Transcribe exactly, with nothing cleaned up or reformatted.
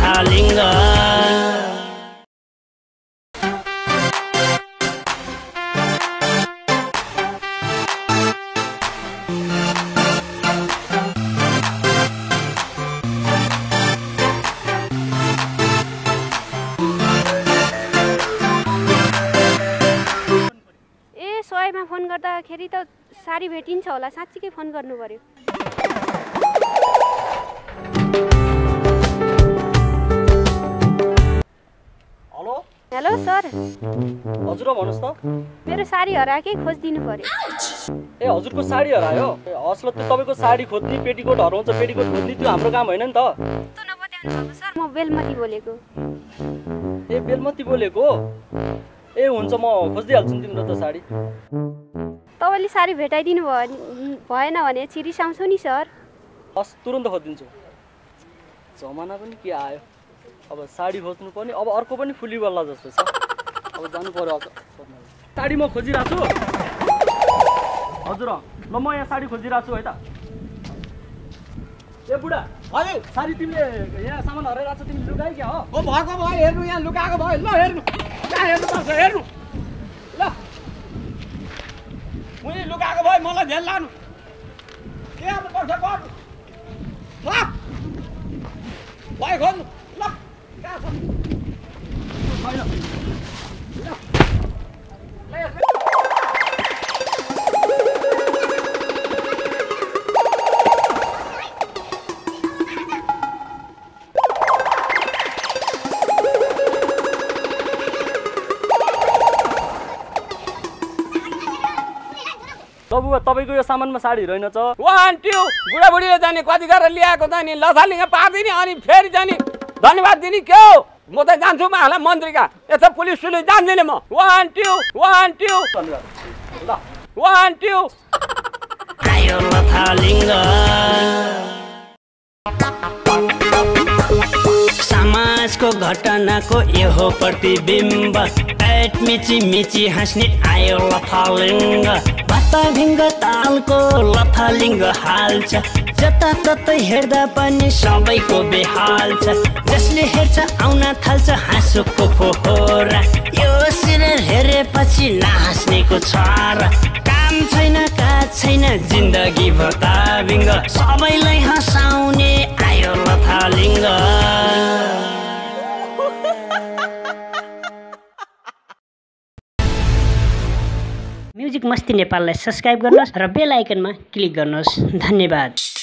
लथालिङ्ग। सयमा फोन गर्दाखेरि त साडी भेटिन्छ होला, साँच्चीकै फोन गर्नु पर्यो। Hello hello sir. हजुर भन्नुहोस् त। मेरो साडी हराएकै खोजिदिनु पर्यो। ए हजुरको साडी हरायो? असल त्यो तपाईँको साडी खोज्ने, पेटीकोट हराउँछ पेटीकोट खोज्ने त्यो हाम्रो काम होइन नि त। त्यो नबताउनु भएको सर, म बेलमती बोलेको। ए बेलमती बोलेको? ए हुन्छ म खोजिदिइहाल्छु नि तिम्रो त साडी। तपाईँले साडी भेटाइदिनु भयो भएन भने चाहिँ रिसाउँछु नि सर। हस् तुरन्त खोजिदिन्छु। जमाना पनि के आयो, अब साडी खोज्नु पर्ने, अब अर्को पनि फुली बल्ला जस्तो छ। अब जानु पर्यो अझ साडी म खोजिरहेको छु। हजुर ल म यहाँ साडी खोजिरहेको छु है त। ए बुढा हजुर साडी तिमीले यहाँ सामान हराइरहेको छ, तिमीले लुकायो क्या हो? हो भएको भयो हेर्नु, यहाँ लुकाएको भयो। ल हेर्नु कहाँ हेर्नु पर्छ हेर्नु। ल उनी लुकाएको भयो, मलाई ध्यान लानु के हेर्नुपर्छ गर्नु। ल भयो खोज्नु। ल कहाँ छ? छैन। बुबा तपाईँको यो सामानमा साडी रहेनछ। वान टू बुढाबुढीले जाने कति गरेर ल्याएको त नि लथालिङ्ग पारिदिने अनि फेरि जाने धन्यवाद दिने के हो? म त जान्छु महाला मन्त्रीका, यता पुलिस सुलिस जान्दिनँ म। वान टू वान टू ल वान टू आयो लथालिङ्ग। समाजको घटनाको यो प्रतिबिम्ब, पेट मिची मिची हाँस्ने आयो लथालिङ्ग। भत्ताभिङ्ग तालको लथालिङ्ग हाल्छ, जताततै हेर्दा पनि सबैको बेहाल छ। जसले हेर्छ आउन थाल्छ हाँसोको फोहोरा, यो सिरियल हेरेपछि नहाँस्नेको छारा। काम छैन काज छैन जिन्दगी भत्ताभिङ्ग, सबैलाई हँसाउने आयो लथालिङ्ग। म्युजिक मस्ती नेपाललाई सब्स्क्राइब गर्नुहोस् र बेल आइकनमा क्लिक गर्नुहोस्। धन्यवाद।